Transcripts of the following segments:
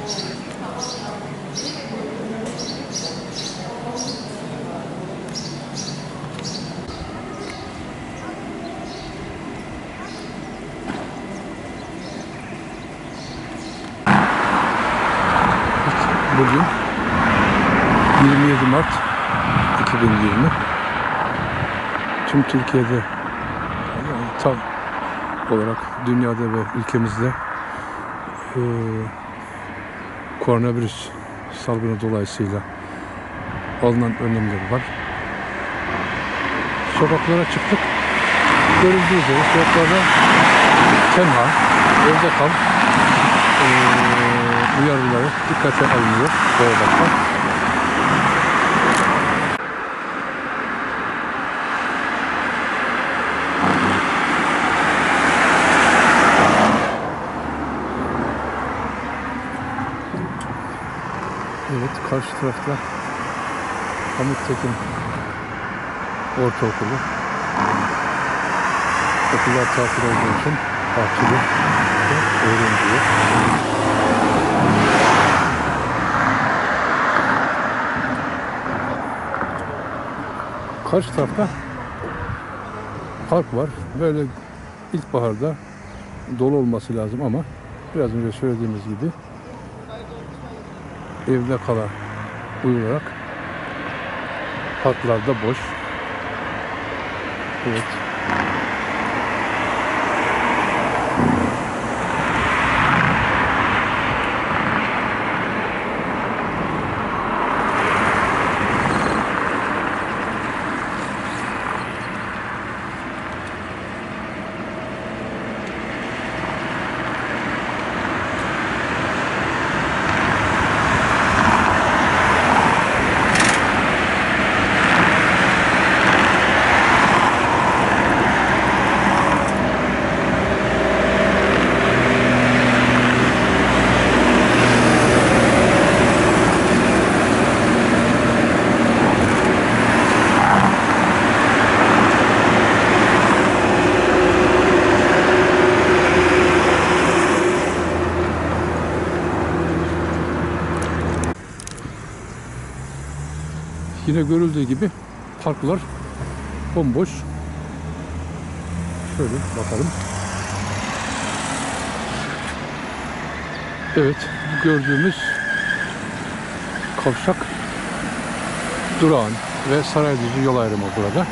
Bugün 27 Mart 2020. Tüm Türkiye'de, yani tam olarak dünyada ve ülkemizde koronavirüs salgını dolayısıyla alınan önlemler var. Sokaklara çıktık. Görüldüğü üzere sokaklarda tenha, evde kal uyarıları dikkate alınıyor bu arada. Evet, karşı tarafta Hamit Tekin Ortaokulu. Okullar tatil olduğu için bahçeli öğrenciler. Karşı tarafta park var. Böyle ilkbaharda dolu olması lazım ama biraz önce söylediğimiz gibi evde kala uyularak parklarda boş. Evet. Yine görüldüğü gibi parklar bomboş. Şöyle bakalım. Evet, gördüğümüz kavşak durağın ve Saraylıcı yol ayrımı burada.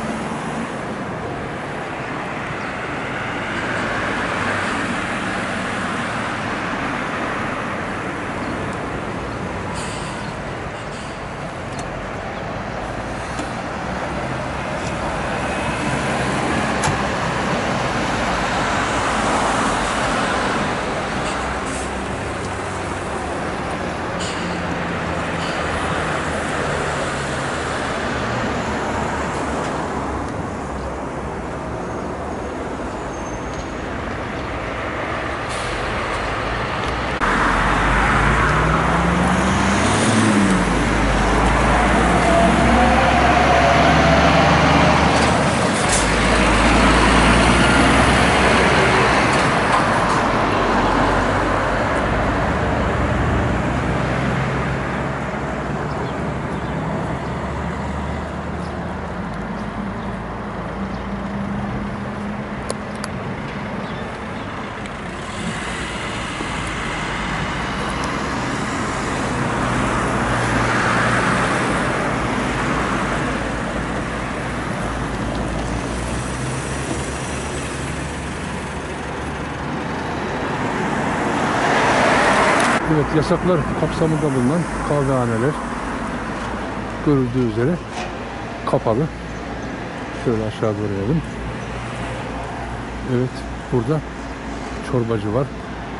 Evet, yasaklar kapsamında bulunan kahvehaneler görüldüğü üzere kapalı. Şöyle aşağı doğru inelim. Evet, burada çorbacı var.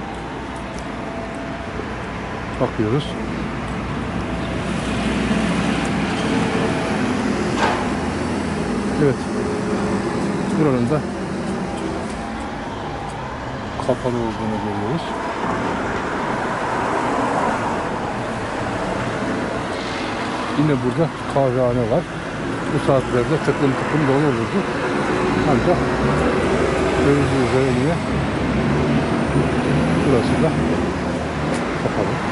Bakıyoruz. Evet, buranın da kapalı olduğunu görüyoruz. Yine burada kahvehane var. Bu saatlerde tıklım tıklım dolu olurdu. Ancak görüldüğü üzere yine burası da kapalı.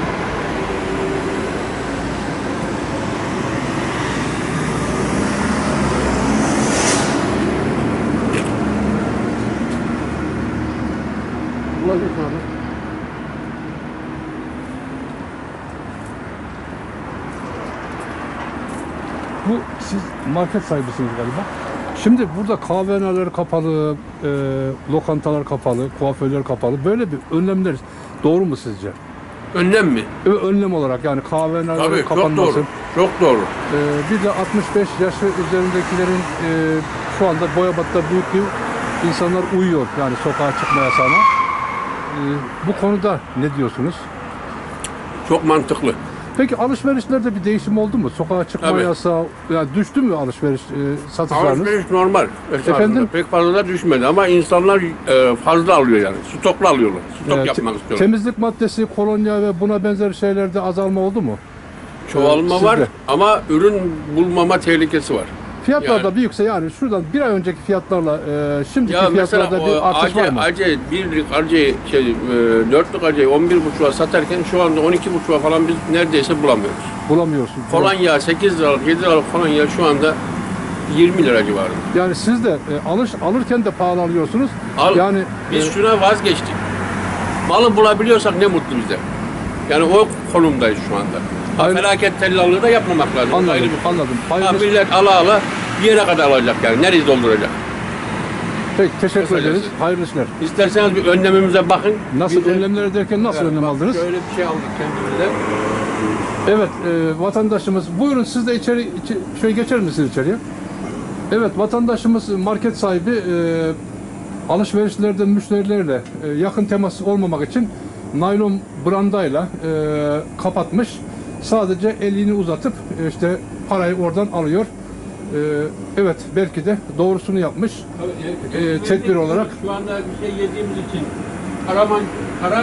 siz market sahibisiniz galiba. Şimdi burada kahvehaneler kapalı, lokantalar kapalı, kuaförler kapalı. Böyle bir önlemler doğru mu sizce? Önlem mi? Önlem olarak yani kahvehanelerin Tabii kapanması. çok doğru. Çok doğru. Bir de 65 yaş ve üzerindekilerin şu anda Boyabat'ta büyük bir insanlar uyuyor yani sokağa çıkma yasağına. Bu konuda ne diyorsunuz? Çok mantıklı. Peki alışverişlerde bir değişim oldu mu? Sokağa çıkma Tabii. yasağı, yani düştü mü alışveriş satışlarınız? Alışveriş normal. Efendim? Pek fazla da düşmedi ama insanlar fazla alıyor yani. Stoklu alıyorlar. Stok yapmak istiyorlar. Temizlik maddesi, kolonya ve buna benzer şeylerde azalma oldu mu? Çoğalma Sizde? var ama ürün bulmama tehlikesi var. Fiyatlarda Yani- bir yüksek yani şuradan bir ay önceki fiyatlarla şimdiki Ya mesela fiyatlarda bir artış var mı? birlik acı dörtlük acıyı 11,5'a satarken şu anda 12,5'a falan biz neredeyse bulamıyoruz. Bulamıyorsun. Kolonya 8 liralık 7 liralık kolonya şu anda 20 lira civarında. Yani siz de alırken de pahalı alıyorsunuz. Al, Yani biz şuna vazgeçtik. Malı bulabiliyorsak ne mutlu bize. Yani o konumdayız şu anda. Hayır. Felaket tellallığı da yapmamak lazım. Anladım, Ayrı bir konu. anladım. Ha, Hayırlı- millet ala bir yere kadar alacak yani. Nereyi dolduracak? Peki, teşekkür Kısacası. ederiz. Hayırlı işler. İsterseniz bir önlemimize bakın. Nasıl Biz de- önlemler derken nasıl önlem aldınız? Şöyle bir şey aldık kendimize. Evet, vatandaşımız, buyurun siz de şöyle geçer misiniz içeriye? Evet, vatandaşımız market sahibi alışverişlerde müşterilerle yakın temas olmamak için naylon brandayla kapatmış. Sadece elini uzatıp işte parayı oradan alıyor. Evet, belki de doğrusunu yapmış. Tedbir olarak. Şu anda bir şey yediğimiz için kara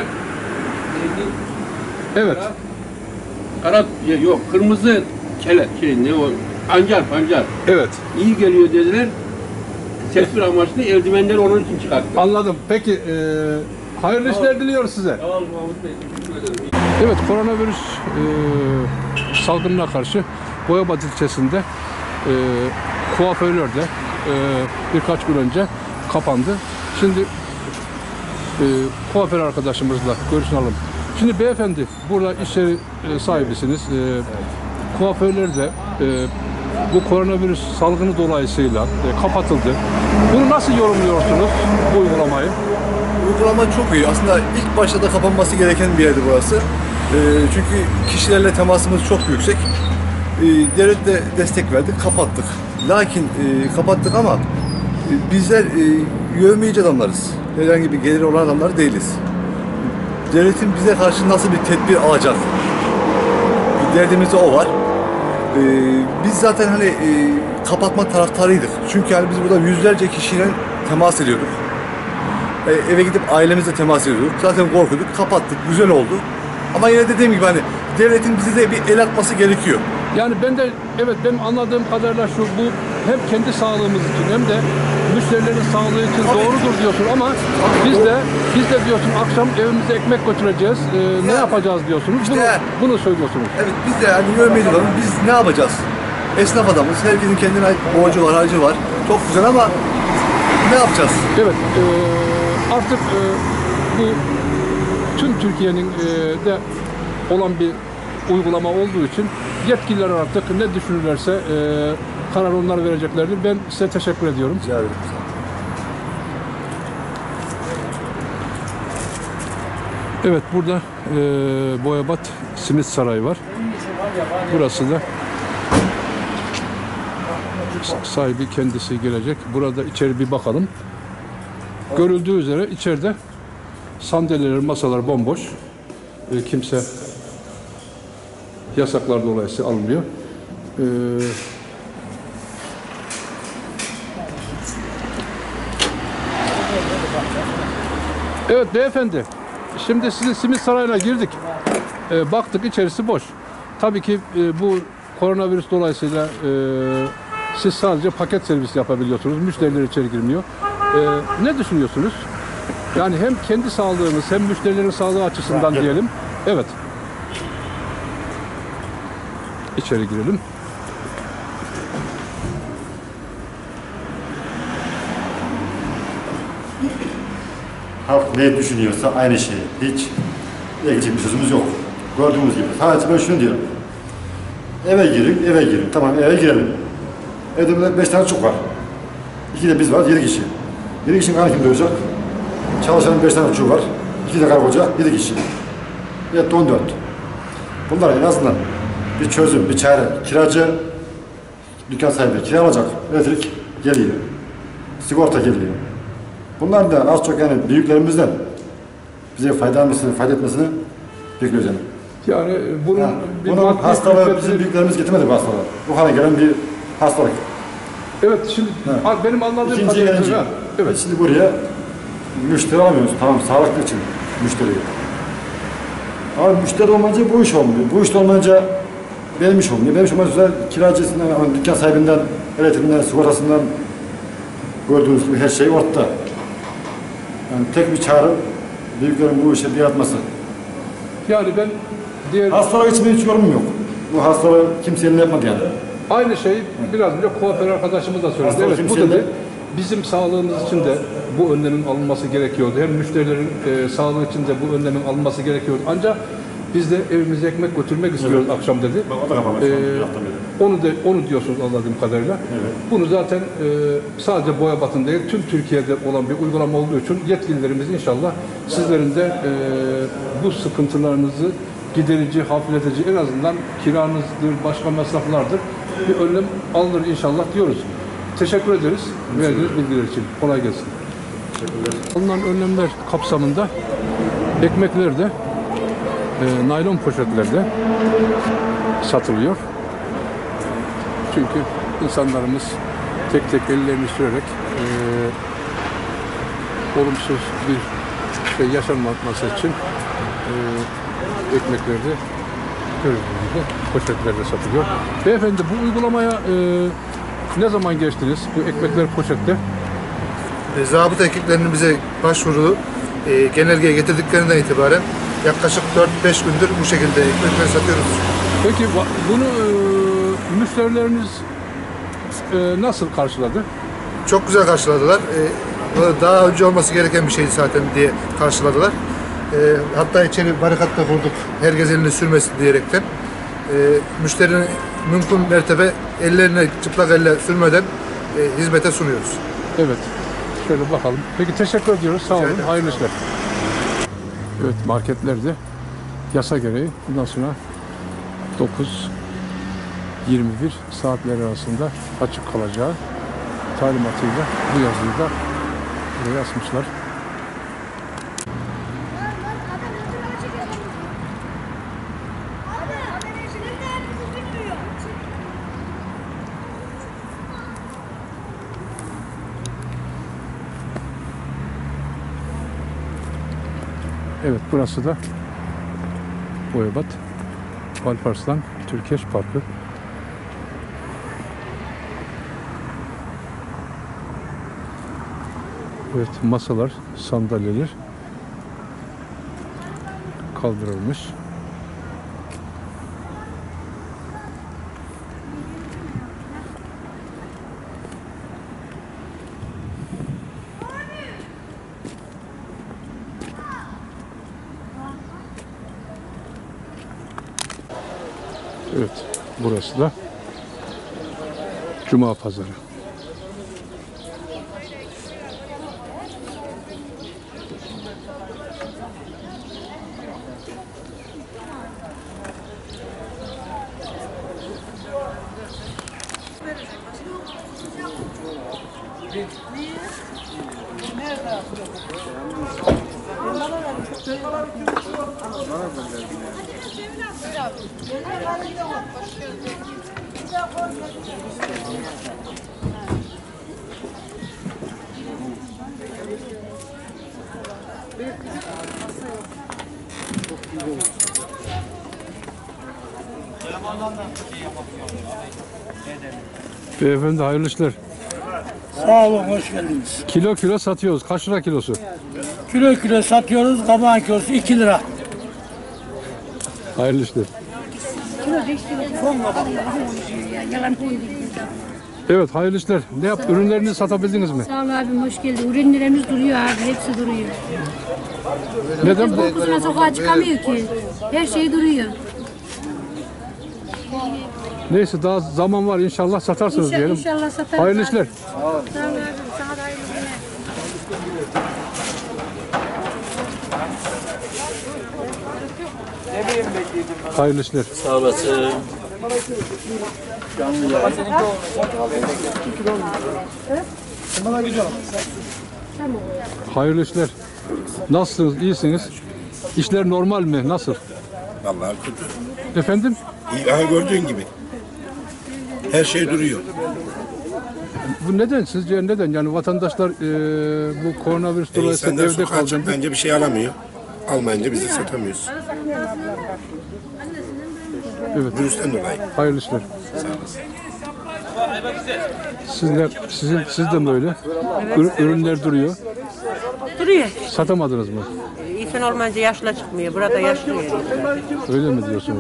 Evet, yok kırmızı ne o pancar evet. iyi geliyor dediler. Tedbir amaçlı eldivenleri onun için çıkarttık. Anladım. Peki, hayırlı işler diliyoruz size. Sağ olun Mahmut Bey. Teşekkür ederim. Evet, koronavirüs salgınına karşı Boyabat ilçesinde kuaförler de birkaç gün önce kapandı. Şimdi kuaför arkadaşımızla görüşelim. Şimdi beyefendi, burada iş yeri sahibisiniz. Kuaförler de bu koronavirüs salgını dolayısıyla kapatıldı. Bunu nasıl yorumluyorsunuz, bu uygulamayı? Uygulama çok iyi. Aslında ilk başta da kapanması gereken bir yerdi burası. Çünkü kişilerle temasımız çok yüksek. Devlet de destek verdi, kapattık. Lakin kapattık ama bizler yövmeyici adamlarız. Herhangi bir geliri olan adamlar değiliz. Devletin bize karşı nasıl bir tedbir alacak? Bir derdimiz de o var. Biz zaten hani kapatma taraftarıydık. Çünkü yani biz burada yüzlerce kişiyle temas ediyorduk. Eve gidip ailemizle temas ediyorduk. Zaten korkuyorduk. Kapattık. Güzel oldu. Ama yine dediğim gibi hani devletin bize de bir el atması gerekiyor. Yani benim anladığım kadarıyla bu hem kendi sağlığımız için hem de müşterilerin sağlığı için Tabii. doğrudur diyorsun ama biz de diyorsun akşam evimize ekmek götüreceğiz. Ne yapacağız diyorsunuz. İşte- Bunu söylüyorsunuz. Evet biz de yani yövmeyici adamız. Biz ne yapacağız? Esnaf adamız. Herkesin kendine ait borcu var, harcı var. Çok güzel ama ne yapacağız? Evet, artık bu tüm Türkiye'nin de olan bir uygulama olduğu için yetkililer artık ne düşünürlerse karar onlar vereceklerdir. Ben size teşekkür ediyorum. Rica ederim. Evet, burada Boyabat Simit Sarayı var. Burası da sahibi kendisi gelecek. Burada içeri bir bakalım. Görüldüğü üzere içeride sandalyeler, masalar bomboş. Kimse yasaklar dolayısıyla alınmıyor. Evet beyefendi, şimdi sizin Simit Sarayı'na girdik. Baktık içerisi boş. Tabii ki bu koronavirüs dolayısıyla siz sadece paket servis yapabiliyorsunuz. Müşteriler içeri girmiyor. Ne düşünüyorsunuz? Yani hem kendi sağlığımız hem müşterilerin sağlığı açısından diyelim. Evet. İçeri girelim. Halk ne düşünüyorsa aynı şey. Hiç diyecek bir sözümüz yok. Gördüğünüz gibi. Sadece ben şunu diyorum. Eve girin. Tamam eve girelim. Evde 5 tane çocuk var. 2 de biz var, 7 kişi. 7 kişinin karnı kim doyacak? Çalışanın 5 tane çocuğu var. 2 de karı koca, 7 kişi. Evet 14. Bunlar en azından bir çözüm, bir çare. Kiracı, dükkan sahibi kira alacak. Elektrik geliyor. Sigorta geliyor. Bunlar da az çok yani büyüklerimizden bize fayda etmesini bekliyoruz yani. Yani bunun Yani bir bunun maddi hastalığı külfetini- bizim büyüklerimiz getirmedi bu hastalığı. Bu hale gelen bir hastalık. Evet, şimdi Evet. benim anladığım İkinci kadarıyla gelince. evet. Şimdi buraya müşteri alamıyoruz. Tamam sağlıklı için müşteriyi. Ama müşteri olmayınca bu iş olmuyor. Bu iş olmayınca benim iş olmuyor. Benim iş olmayınca kiracısından, dükkan sahibinden, elektriğinden, sigortasından gördüğünüz gibi her şey ortada. Yani tek bir çağrı büyüklerin bu işe bir atması. Yani ben diğer Hastalık için hiç yorumum yok. Bu hastalığı kimse eline yapmadı yani. aynı şeyi biraz önce kuaför arkadaşımız da söyledi. Hastalık Evet, bu kimseyle- dedi bizim sağlığımız için de bu önlemin alınması gerekiyordu. Hem müşterilerin sağlığı için de bu önlemin alınması gerekiyordu. Ancak biz de evimize ekmek götürmek istiyoruz akşam dedi. Bak o da kapanmış şu an, bir hafta beri. Onu diyorsunuz anladığım kadarıyla. Bunu zaten sadece Boyabat'ın değil tüm Türkiye'de olan bir uygulama olduğu için yetkililerimiz inşallah sizlerin de bu sıkıntılarınızı giderici, hafifletici en azından kiranızdır, başka masraflardır bir önlem alınır inşallah diyoruz. Teşekkür ederiz verdiğiniz bilgiler için. Kolay gelsin. Alınan önlemler kapsamında ekmekler de naylon poşetlerde satılıyor. Çünkü insanlarımız tek tek ellerini sürerek olumsuz bir şey yaşanmaması için ekmekleri de gördüğünüz gibi poşetlerde satılıyor. Beyefendi bu uygulamaya ne zaman geçtiniz? Bu ekmekler poşette. Zabıta ekiplerinin bize başvuru genelgeye getirdiklerinden itibaren yaklaşık 4-5 gündür bu şekilde ekmekler satıyoruz. Peki bunu müşterileriniz nasıl karşıladı? Çok güzel karşıladılar. Daha önce olması gereken bir şeydi zaten diye karşıladılar. Hatta içeri barikat da kurduk. Herkes elini sürmesin diyerekten. Müşterinin mümkün mertebe ellerine çıplak elle sürmeden hizmete sunuyoruz. Evet. Şöyle bakalım. Peki teşekkür ediyoruz. Sağ olun. ederim. Hayırlı işler. Evet, marketlerde yasa gereği bundan sonra 9-21 saatleri arasında açık kalacağı talimatıyla bu yazıyı da buraya asmışlar. Evet, burası da Boyabat Alparslan Türkeş Parkı. Evet, masalar, sandalyeler kaldırılmış. Evet, burası da Cuma Pazarı. Beyefendi hayırlı işler. Sağ olun, hoş geldiniz. Kilo kilo satıyoruz. Kaç lira kilosu? Kilo kilo satıyoruz, kabağın kilosu 2 lira. Hayırlı işler. Evet, hayırlı işler. Ne yap? Ürünlerini satabildiniz mi? Sağ ol abim, hoş geldin. Ürünlerimiz duruyor abi, hepsi duruyor. Neden? Korkusuna sokağa çıkamıyor ki. Her şey duruyor. Neyse daha zaman var, inşallah satarsınız diyelim. İnşallah satarız. Hayırlı abi. işler. Sağ ol abi. Sana da hayırlı günler. Hayırlı işler. Sağ olasın. Hayırlı işler. Nasılsınız? İyisiniz? İşler normal mi? Nasıl? Vallahi kötü. Efendim? Aha gördüğün gibi. Her şey duruyor. Bu neden? Sizce neden? Yani vatandaşlar bu koronavirüs dolayısıyla İnsanlar evde sokağa kalacak. çıkmayınca bir şey alamıyor. Almayınca biz de satamıyoruz. Evet. Virüsten dolayı. Hayırlı işler. Siz de mi öyle? Ürünler duruyor. Duruyor. Satamadınız mı? İnsan olmayınca yaşla çıkmıyor. Burada yaşlı yeri. Öyle mi diyorsunuz?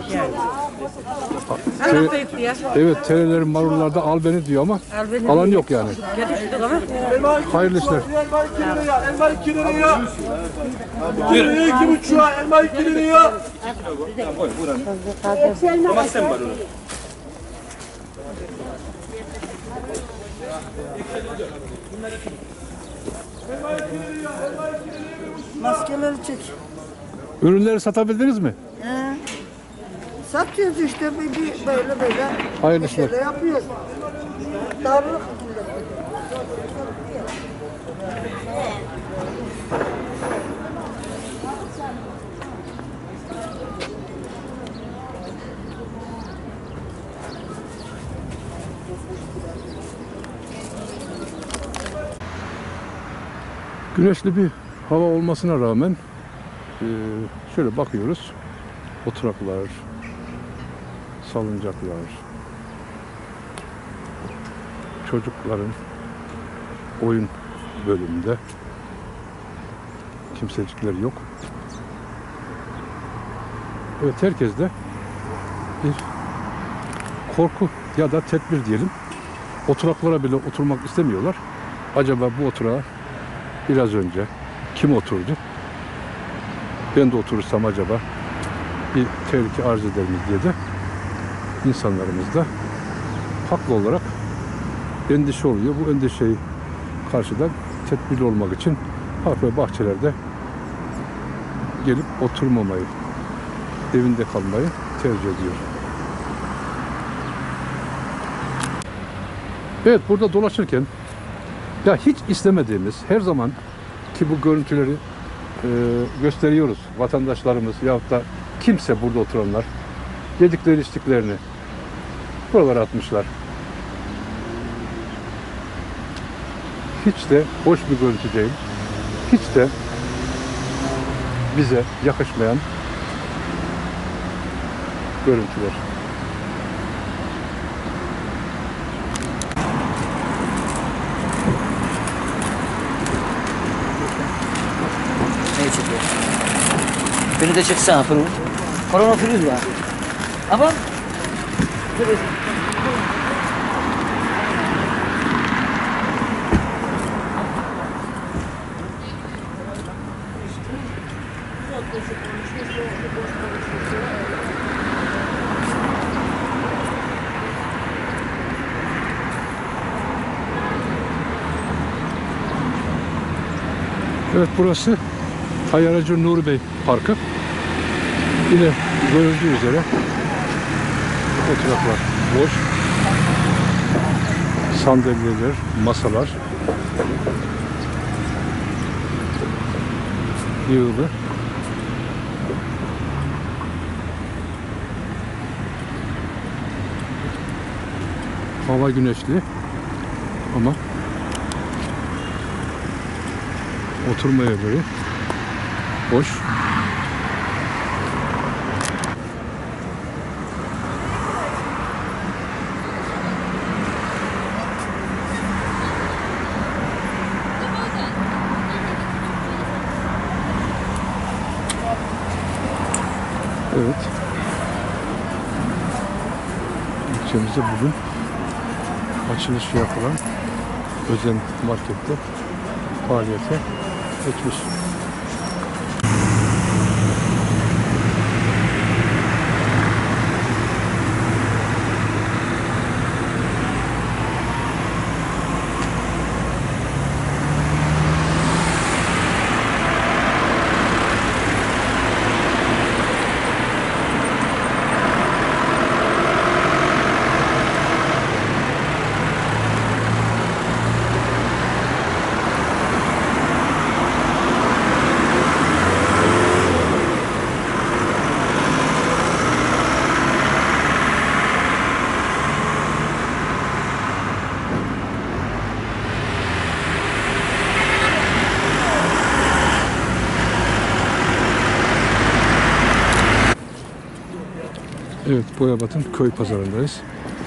Allah koyup diyor. Evet, terelerin marullarda al beni diyor ama Al beni alan diyor. yok yani. Yetiştik ama. Hayırlı işler. Elma 2 liraya. 2 liraya 2,5'a elma 2 liraya. Ama sen var onu. Maskeleri çek. Ürünleri satabildiniz mi? Satıyoruz işte böyle böyle. Hayırlı işler. Şöyle yapıyoruz. Darlık. Güneşli bir hava olmasına rağmen şöyle bakıyoruz. Oturaklar, salıncaklar, çocukların oyun bölümünde kimsecikler yok. Evet, herkes de bir korku ya da tedbir diyelim. Oturaklara bile oturmak istemiyorlar. Acaba bu oturağa biraz önce kim oturdu? Ben de oturursam acaba bir tehlike arz eder mi diye de insanlarımız da haklı olarak endişe oluyor. Bu endişeyi karşıdan tedbirli olmak için park ve bahçelerde gelip oturmamayı, evinde kalmayı tercih ediyor. Evet, burada dolaşırken ya hiç istemediğimiz, her zaman ki bu görüntüleri gösteriyoruz vatandaşlarımız yahut da kimse burada oturanlar yedikleri içtiklerini buralara atmışlar. Hiç de hoş bir görüntü değil. Hiç de bize yakışmayan görüntüler. Ne çekiyor? Beni de çeksene fırın. Korona fırın var. Ama Evet, burası Tayyaracı Nuri Bey Parkı. Yine görüldüğü üzere oturaklar boş. Sandalyeler, masalar yığılı. Hava güneşli ama oturma yerleri boş. Evet. İlçemizde bugün açılışı yapılan Özen Market'te faaliyete geçmiş. Evet, Boyabat'ın köy pazarındayız.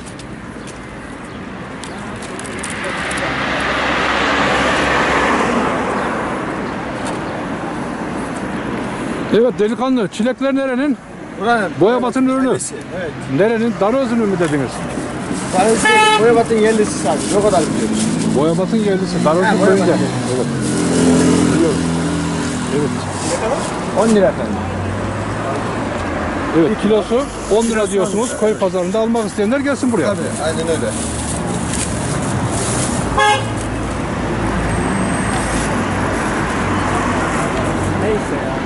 Evet delikanlı, çilekler nerenin? Buranın. Boyabat'ın ürünü. Evet. Nerenin? Darözünü mü dediniz? Parası Boyabat'ın yerlisi sadece. O kadar biliyoruz. Boyabat'ın yerlisi. Darözün köyünde. Evet. Biliyorum. Evet. 10 lira efendim. Evet, kilosu 10 lira diyorsunuz. Köy pazarında almak isteyenler gelsin buraya. Tabii, aynen öyle. Neyse ya.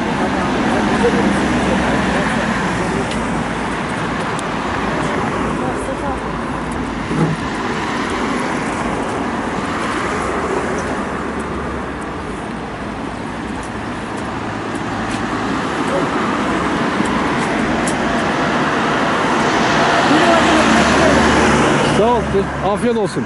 Sağ ol. Afiyet olsun.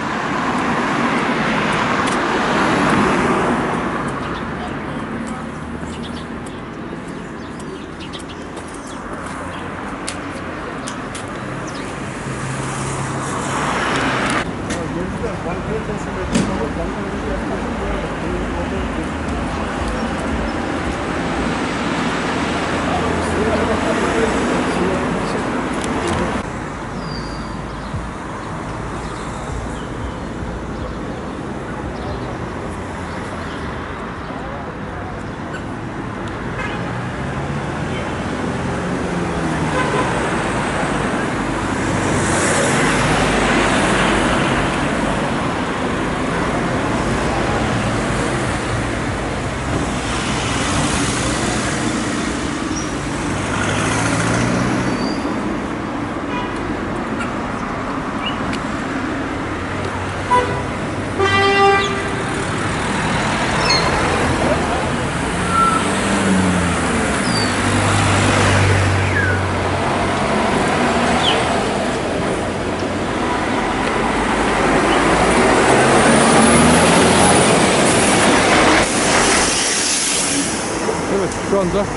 Şu anda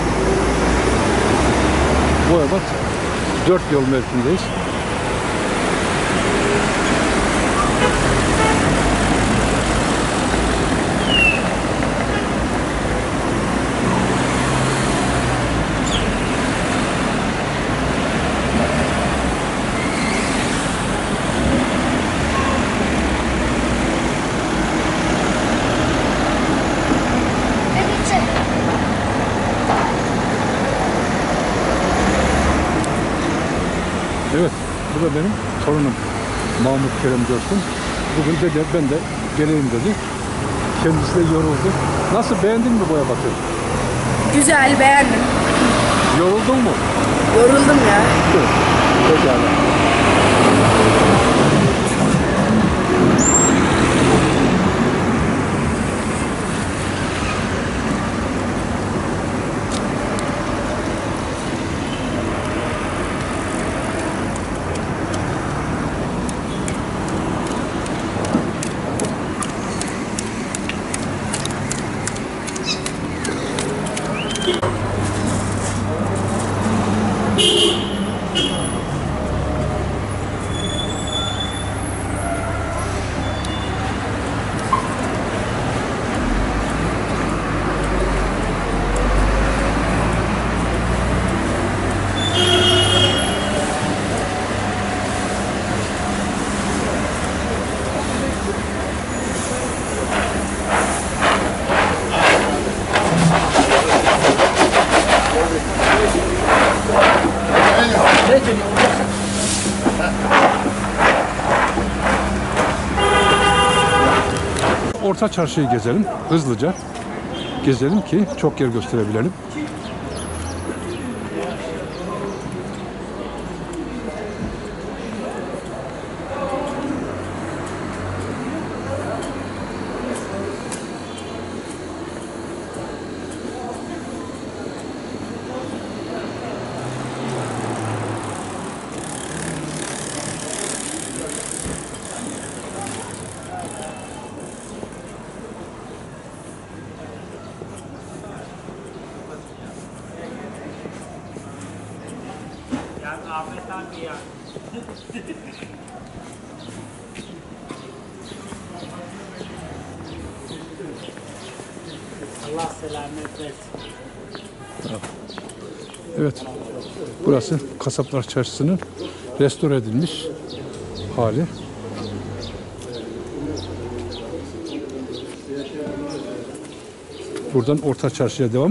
Boyabat 4 yol mevkiindeyiz. Evet, bu da benim torunum Mahmut Kerem Coşkun. Bugün dedi ben de geleyim dedi. Kendisi de yoruldu. Nasıl, beğendin mi Boyabat'ı? Güzel, beğendim. Yoruldun mu? Yoruldum ya. Pekala. Orta çarşıyı gezelim, hızlıca gezelim ki çok yer gösterebilelim. Allah selamet versin. Evet, burası Kasaplar Çarşısı'nın restore edilmiş hali. Buradan Orta Çarşı'ya devam.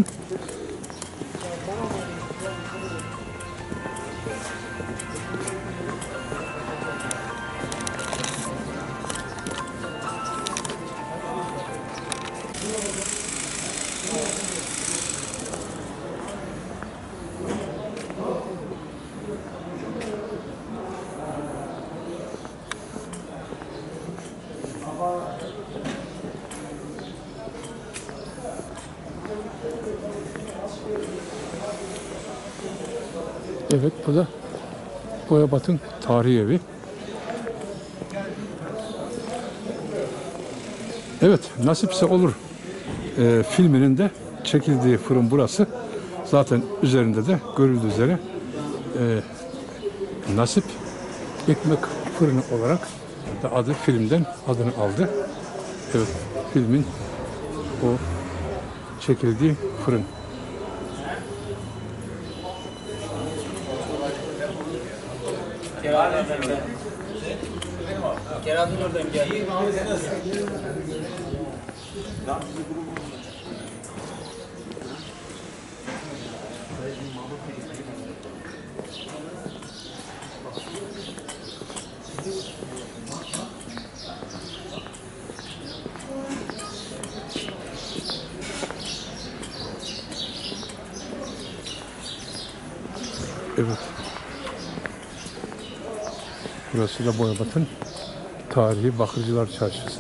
Evet, bu da Boyabat'ın tarihi evi. Evet, nasipse olur filminin de çekildiği fırın burası. Zaten üzerinde de görüldüğü üzere Nasip Ekmek Fırını olarak da adı filmden adını aldı. Evet, filmin o çekildiği fırın. Kerem'in oradan geldi. Evet. Burası da Boyabat'ın tarihi Bakırcılar Çarşısı.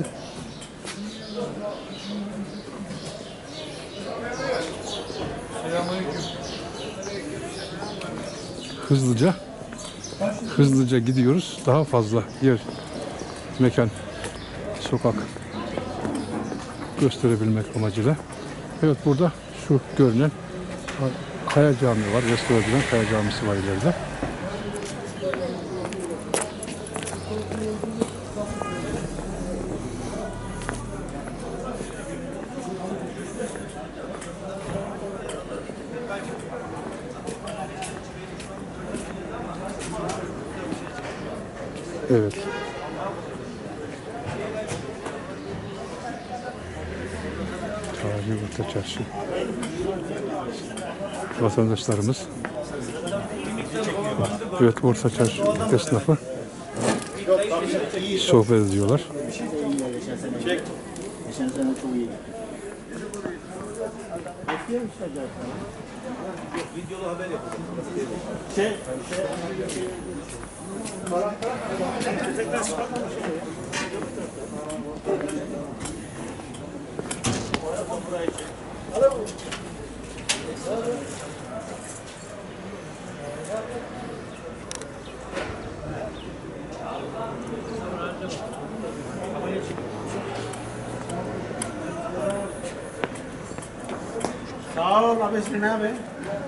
Hızlıca gidiyoruz. Daha fazla yer, mekan, sokak gösterebilmek amacıyla. Evet, burada şu görünen Kaya Camii var. Restore edilen Kaya Camisi var ileride. Evet. Tarihi Orta Çarşı. Vatandaşlarımız. Evet, Orta Çarşı esnafı sohbet ediyorlar. Geçen sene çok iyiydi. Videolu haber yapalım. Sağ ol abi, ne abi?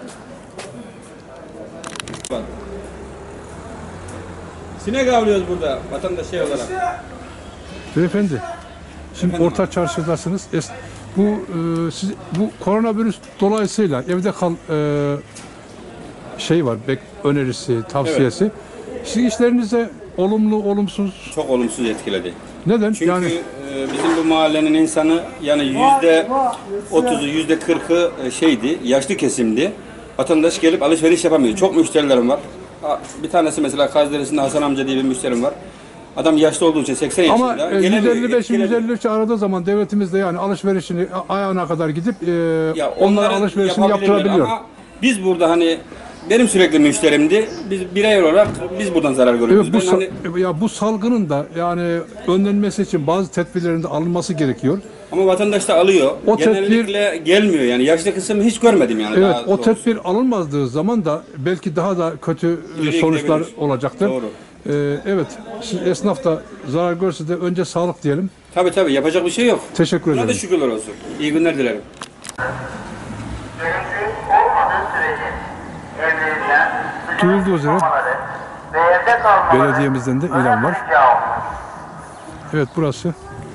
Sinek avlıyoruz burada vatandaş şey olarak. Beyefendi, şimdi Orta Çarşı'dasınız. Siz bu koronavirüs dolayısıyla evde kal şey var, önerisi, tavsiyesi. Evet. Sizin işlerinize olumlu, olumsuz? Çok olumsuz etkiledi. Neden? Çünkü bizim bu mahallenin insanı yani %30'u, %40'ı şeydi, yaşlı kesimdi. Vatandaş gelip alışveriş yapamıyor. Çok müşterilerim var. Bir tanesi mesela Kazdere'sinde Hasan amca diye bir müşterim var. Adam yaşlı olduğu için 80 yaşında. Ama 155-153 aradığı zaman devletimiz de yani alışverişini ayağına kadar gidip onlara alışverişini yaptırabiliyor. Ama biz burada hani benim sürekli müşterimdi. Biz birey olarak biz buradan zarar görüyoruz. Evet, bu salgının da yani önlenmesi için bazı tedbirlerin de alınması gerekiyor. Ama vatandaş da alıyor. Genellikle gelmiyor yani. Yaşlı kısmı hiç görmedim yani. Evet, o tedbir alınmadığı zaman da belki daha da kötü sonuçlar olacaktır. Doğru. Evet, siz esnaf da zarar görse de önce sağlık diyelim. Tabii yapacak bir şey yok. Teşekkür ederim. Buna da şükürler olsun. İyi günler dilerim. Görüntü olmadığı sürece evlerinden Duyulduğu üzere belediyemizden de ilan var. Evet, burası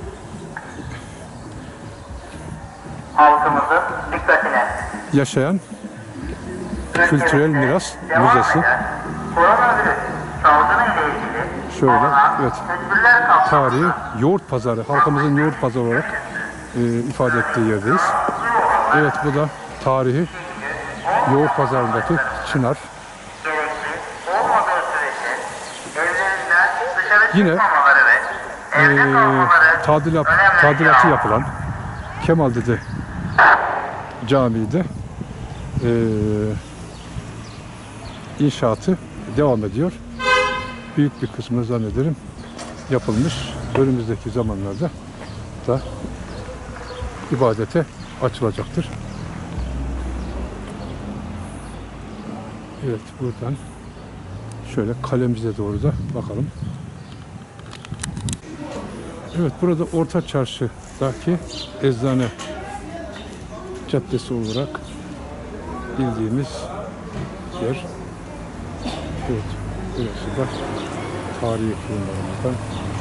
halkımızın dikkatine. yaşayan kültürel miras müzesi. Koronavirüs salgını ile ilgili Şöyle, alınan evet. tedbirler kapsamında Tarihi yoğurt pazarı, halkımızın yoğurt pazarı olarak ifade ettiği yerdeyiz. Evet, bu da tarihi yoğurt pazarındaki çınar. gerekli olmadığı sürece evlerinden dışarı Yine çıkmamaları ve evde kalmaları tadilatı yapılan Kemaldede Camii'de inşaatı devam ediyor. Büyük bir kısmı zannederim yapılmış. Önümüzdeki zamanlarda da ibadete açılacaktır. Evet, buradan şöyle kalemize doğru da bakalım. Evet, burada Orta Çarşı'daki Eczane Caddesi olarak bildiğimiz yer. Evet, burası da tarihi kurumlarımızdan.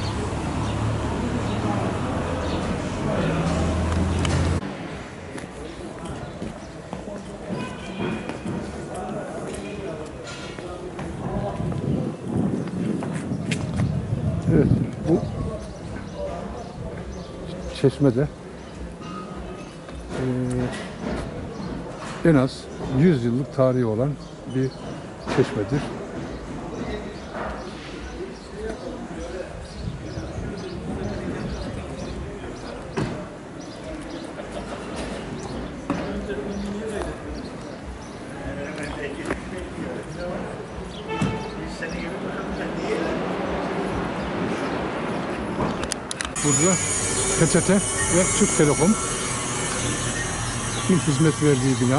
Evet, bu çeşmede en az 100 yıllık tarihi olan bir çeşmedir. Burada PTT ve Türk Telekom ilk hizmet verdiği bina.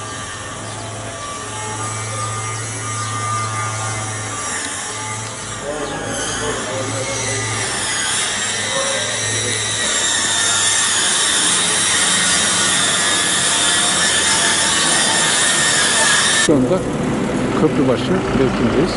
Şu anda Köprübaşı mevkiindeyiz.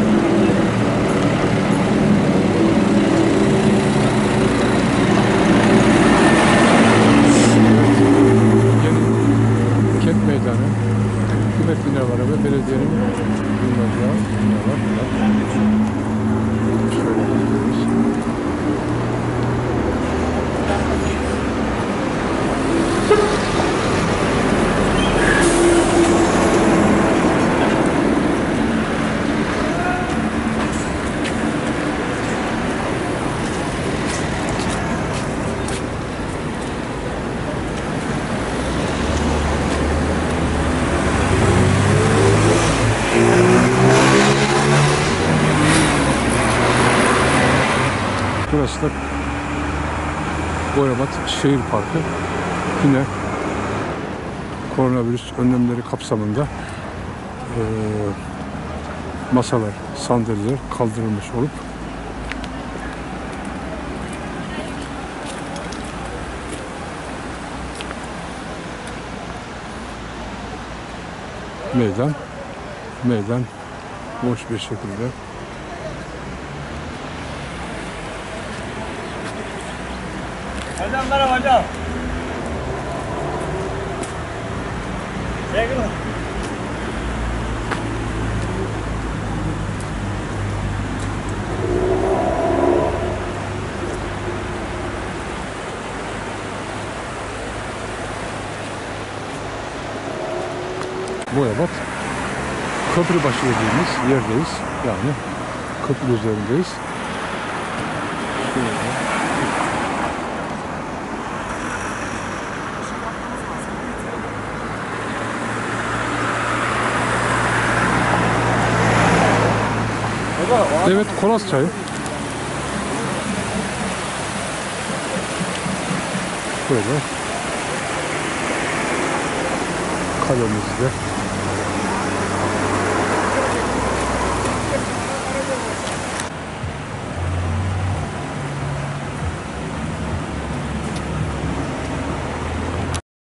Kent Meydanı, hükümet binaları ve belediyenin bulunacağı binalar var. Şöyle bakıyoruz. Burası da Boyabat Şehir Parkı. Yine koronavirüs önlemleri kapsamında masalar, sandalyeler kaldırılmış olup meydan boş bir şekilde. Hocam merhaba hocam. Sevgili. Boyabat Köprübaşı dediğimiz yerdeyiz. Yani köprü üzerindeyiz. Evet, Kolas çayı. Böyle kalemizde